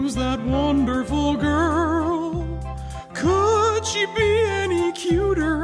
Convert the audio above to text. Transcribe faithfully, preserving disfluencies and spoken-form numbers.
who's that wonderful girl? Could she be any cuter?